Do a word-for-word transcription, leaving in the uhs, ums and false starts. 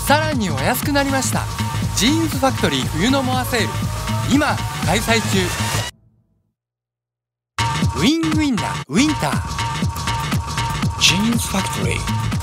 さらにお安くなりました。ジーンズファクトリー冬のモアセール、今開催中。ウィンウィンなウィンター。 ジーンズファクトリー